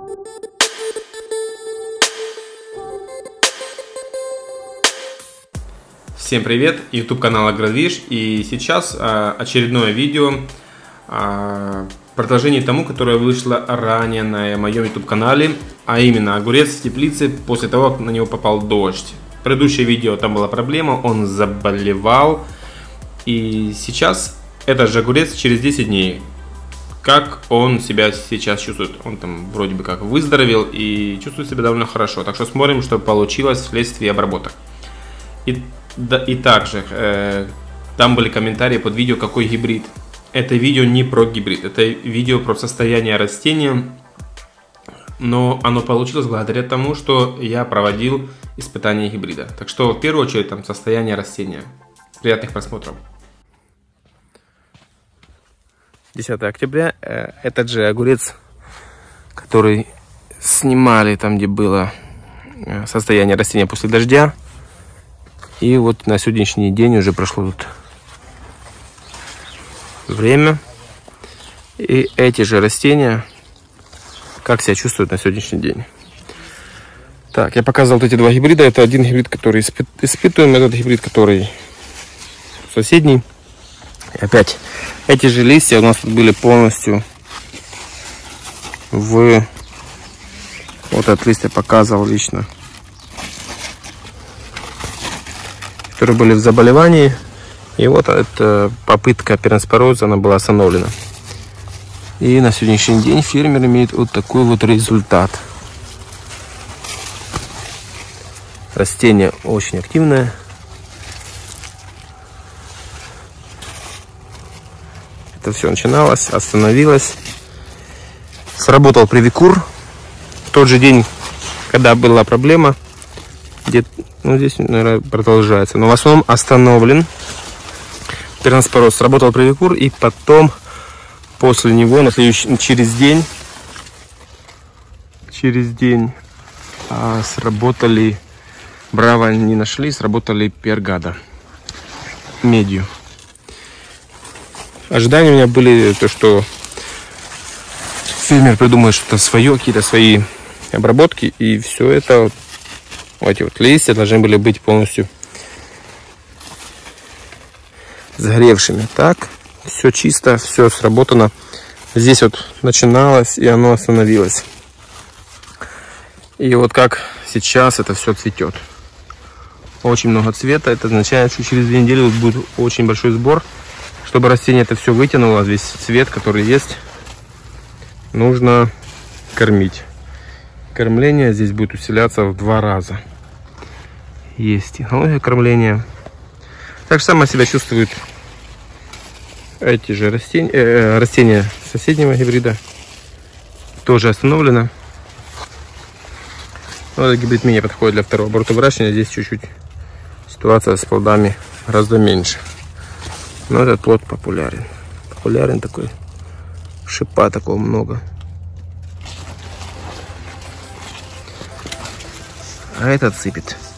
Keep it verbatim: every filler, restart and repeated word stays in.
Всем привет, YouTube канал Агродвиж, и сейчас а, очередное видео, а, продолжение тому, которое вышло ранее на моем YouTube канале, а именно огурец в теплице после того, как на него попал дождь. Предыдущее видео, там была проблема, он заболевал, и сейчас этот же огурец через десять дней. Как он себя сейчас чувствует? Он там вроде бы как выздоровел и чувствует себя довольно хорошо, так что смотрим, что получилось вследствие обработок. И Да, и также э, там были комментарии под видео, какой гибрид. Это видео не про гибрид, это видео про состояние растения. Но оно получилось благодаря тому, что я проводил испытания гибрида. Так что в первую очередь там состояние растения. Приятных просмотров. десятое октября. Э, этот же огурец, который снимали там, где было состояние растения после дождя. И вот на сегодняшний день уже прошло тут время. И эти же растения, как себя чувствуют на сегодняшний день. Так, я показывал вот эти два гибрида. Это один гибрид, который испытываем, этот гибрид, который соседний. И опять, эти же листья у нас тут были полностью в... Вот этот лист я показывал лично. Которые были в заболевании. И вот эта попытка перенспороза, она была остановлена. И на сегодняшний день фермер имеет вот такой вот результат. Растение очень активное. Это все начиналось, остановилось. Сработал привикур. В тот же день, когда была проблема, где-то, ну, здесь, наверное, продолжается. Но в основном остановлен перенспороз. Сработал привикур, и потом, после него, на следующий, через день, через день а, сработали, браво не нашли, сработали пергада, медью. Ожидания у меня были, то, что фермер придумает что-то свое, какие-то свои обработки, и все это... Вот эти вот листья должны были быть полностью сгоревшими. Так, все чисто, все сработано. Здесь вот начиналось, и оно остановилось. И вот как сейчас это все цветет. Очень много цвета. Это означает, что через две недели будет очень большой сбор. Чтобы растение это все вытянуло, весь цвет, который есть, нужно кормить. Кормление здесь будет усиляться в два раза. Есть технология кормления. Так же самое себя чувствуют эти же растения, э, растения соседнего гибрида. Тоже остановлено. Но этот гибрид менее подходит для второго оборота выращивания. Здесь чуть-чуть ситуация с плодами гораздо меньше. Но этот плод популярен. Популярен такой. Шипа такого много. А этот сыпет.